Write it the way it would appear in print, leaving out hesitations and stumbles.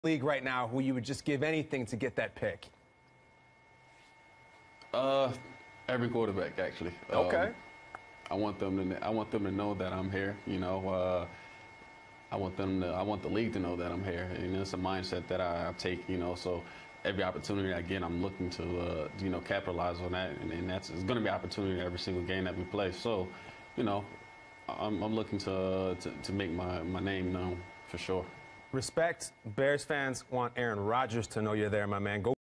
league right now who you would just give anything to get that pick? Every quarterback, actually. Okay. I want them to know that I'm here. You know, I want the league to know that I'm here. And it's a mindset that I take. You know, so every opportunity I get, I'm looking to capitalize on that. And it's going to be opportunity every single game that we play. So, you know, I'm looking to make my name known for sure. Respect. Bears fans want Aaron Rodgers to know you're there, my man. Go.